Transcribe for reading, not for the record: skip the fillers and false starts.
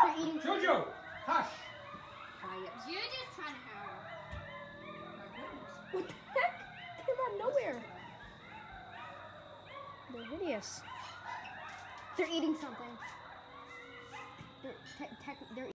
They're eating. Jojo, hush. Quiet. You're just trying to howl. My goodness. What the heck? Came out of nowhere. They're hideous. They're eating something. They're